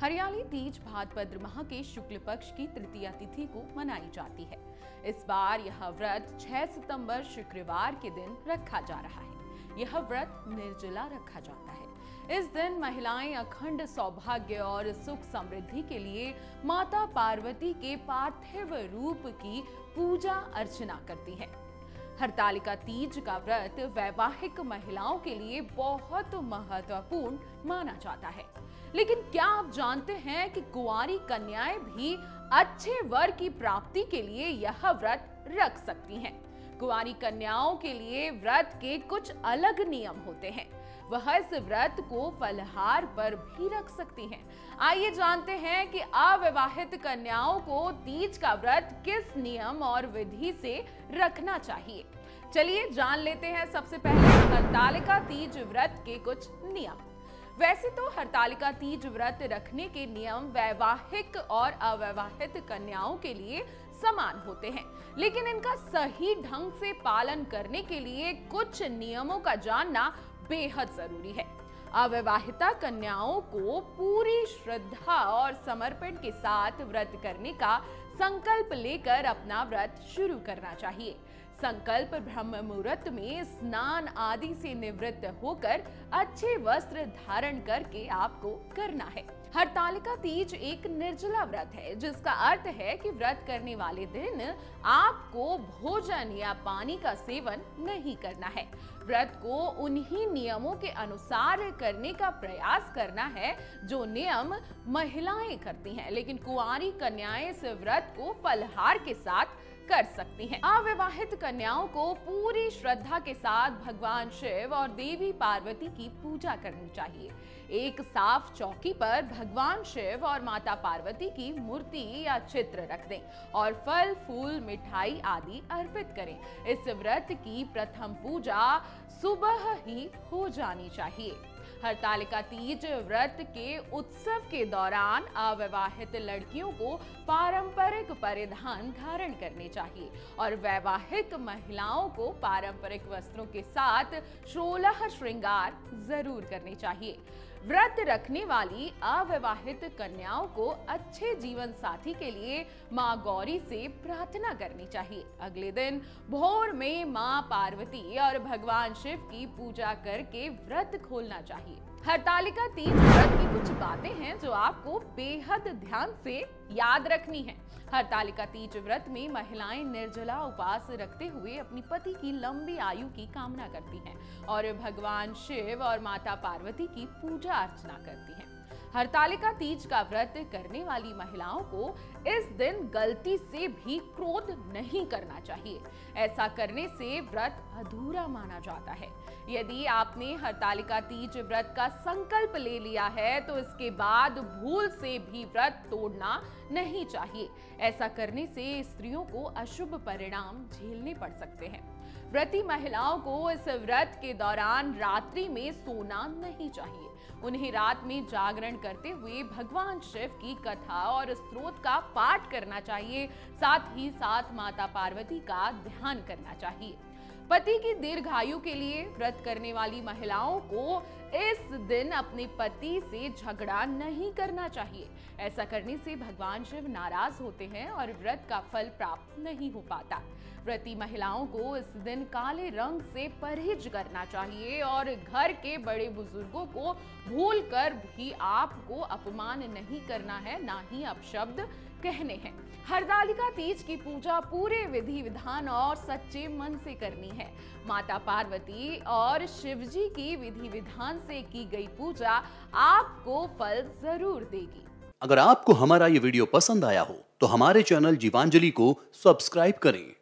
हरियाली तीज भाद्रपद माह के शुक्ल पक्ष की तृतीया तिथि को मनाई जाती है। इस बार यह व्रत 6 सितंबर शुक्रवार के दिन रखा जा रहा है। यह व्रत निर्जला रखा जाता है। इस दिन महिलाएं अखंड सौभाग्य और सुख समृद्धि के लिए माता पार्वती के पार्थिव रूप की पूजा अर्चना करती हैं। हरतालिका तीज का व्रत वैवाहिक महिलाओं के लिए बहुत महत्वपूर्ण माना जाता है। लेकिन क्या आप जानते हैं कि कुंवारी कन्याएं भी अच्छे वर की प्राप्ति के लिए यह व्रत रख सकती हैं? कुंवारी कन्याओं के लिए व्रत के कुछ अलग नियम होते हैं। वह इस व्रत को फलहार पर भी रख सकती हैं। आइए जानते हैं कि अविवाहित कन्याओं को तीज का व्रत किस नियम और विधि से रखना चाहिए। चलिए जान लेते हैं सबसे पहले हरतालिका तीज व्रत के कुछ नियम। वैसे तो हरतालिका तीज व्रत रखने के नियम वैवाहिक और अविवाहित कन्याओं के लिए समान होते हैं, लेकिन इनका सही ढंग से पालन करने के लिए कुछ नियमों का जानना बेहद जरूरी है। अविवाहिता कन्याओं को पूरी श्रद्धा और समर्पण के साथ व्रत करने का संकल्प लेकर अपना व्रत शुरू करना चाहिए। संकल्प ब्रह्म मुहूर्त में स्नान आदि से निवृत्त होकर अच्छे वस्त्र धारण करके आपको करना है। हरतालिका तीज एक निर्जला व्रत है, जिसका अर्थ है कि व्रत करने वाले दिन आपको भोजन या पानी का सेवन नहीं करना है। व्रत को उन्हीं नियमों के अनुसार करने का प्रयास करना है जो नियम महिलाएं करती हैं, लेकिन कुंवारी कन्याएं इस व्रत को फलहार के साथ कर सकती हैं। अविवाहित कन्याओं को पूरी श्रद्धा के साथ भगवान शिव और देवी पार्वती की पूजा करनी चाहिए। एक साफ चौकी पर भगवान शिव और माता पार्वती की मूर्ति या चित्र रख दें और फल फूल मिठाई आदि अर्पित करें। इस व्रत की प्रथम पूजा सुबह ही हो जानी चाहिए। हरतालिका तीज व्रत के उत्सव के दौरान अविवाहित लड़कियों को पारंपरिक परिधान धारण करने चाहिए और वैवाहिक महिलाओं को पारंपरिक वस्त्रों के साथ 16 श्रृंगार जरूर करने चाहिए। व्रत रखने वाली अविवाहित कन्याओं को अच्छे जीवन साथी के लिए मां गौरी से प्रार्थना करनी चाहिए। अगले दिन भोर में मां पार्वती और भगवान शिव की पूजा करके व्रत खोलना चाहिए। हरतालिका तीज व्रत की कुछ बातें हैं जो आपको बेहद ध्यान से याद रखनी है। हरतालिका तीज व्रत में महिलाएं निर्जला उपवास रखते हुए अपनी पति की लंबी आयु की कामना करती हैं और भगवान शिव और माता पार्वती की पूजा अर्चना करती हैं। हरतालिका तीज का व्रत करने वाली महिलाओं को इस दिन गलती से भी क्रोध नहीं करना चाहिए। ऐसा करने से व्रत अधूरा माना जाता है। यदि आपने हरतालिका तीज व्रत का संकल्प ले लिया है तो इसके बाद भूल से भी व्रत तोड़ना नहीं चाहिए। ऐसा करने से स्त्रियों को अशुभ परिणाम झेलने पड़ सकते हैं। व्रती महिलाओं को इस व्रत के दौरान रात्रि में सोना नहीं चाहिए। उन्हें रात में जागरण करते हुए भगवान शिव की कथा और स्तोत्र का पाठ करना चाहिए। साथ ही साथ माता पार्वती का ध्यान करना चाहिए। पति की दीर्घायु के लिए व्रत करने वाली महिलाओं को इस दिन अपने पति से झगड़ा नहीं करना चाहिए। ऐसा करने से भगवान शिव नाराज होते हैं और व्रत का फल प्राप्त नहीं हो पाता। व्रती महिलाओं को इस दिन काले रंग से परहेज करना चाहिए और घर के बड़े बुजुर्गों को भूलकर भी आपको अपमान नहीं करना है, ना ही अपशब्द कहने हैं। हरतालिका तीज की पूजा पूरे विधि विधान और सच्चे मन से करनी है। माता पार्वती और शिवजी की विधि विधान से की गई पूजा आपको फल जरूर देगी। अगर आपको हमारा ये वीडियो पसंद आया हो तो हमारे चैनल जीवांजलि को सब्सक्राइब करें।